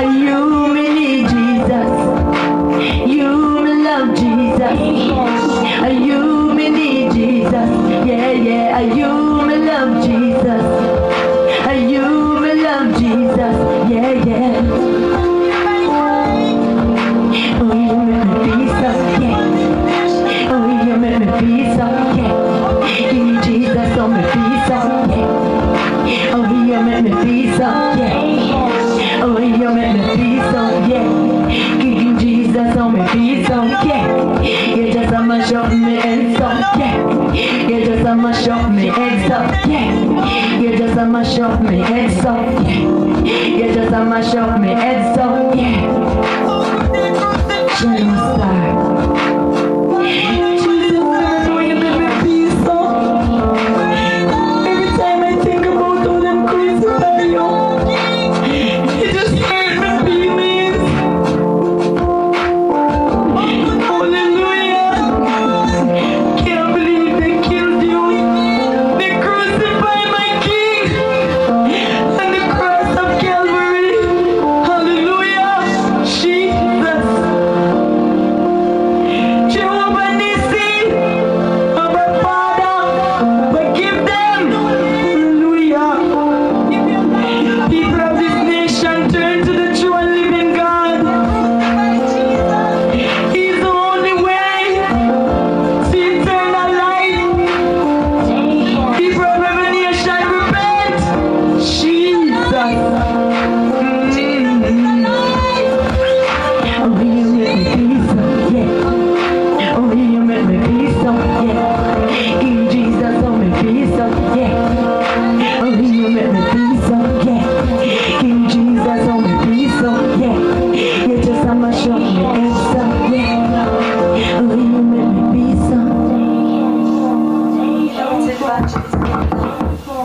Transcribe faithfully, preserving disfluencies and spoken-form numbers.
you me need Jesus. You me love Jesus. You me need Jesus. Yeah, yeah. You me love Jesus. You me love Jesus. Yeah, yeah. Oh, you make me peace up, yeah. Oh, you make me peace up, yeah. Give me Jesus, oh me peace up, yeah. Oh, you make me peace up, yeah. Oh, you make me peace up, yeah. Give me Jesus, oh me peace up, yeah. You just a mash up me head up, yeah. You just a mash up me head up, yeah. You just a mash up me head up, yeah. You just a mash up me head up, yeah. Shadow star. Jesus, I know you make me peace up. Every time I think about all them crucify you, it just hurt my feelings. Hallelujah. Can't believe they killed you. They crucified my King on the cross of Calvary. Hallelujah. Jesus. Jehovah Nissi, our Father, forgive them. Hallelujah. People of this nation, turn to the true and living God. He's the only way to eternal life. People of every nation, repent. Jesus. Oh, you make me peace up, yeah. Oh, you make me peace up, yeah. King Jesus, oh, me peace up, yeah. Oh, you make me peace up, yeah. King Jesus, oh, me peace up, yeah. You just a mash up me head up, yeah. Oh, you make me peace up.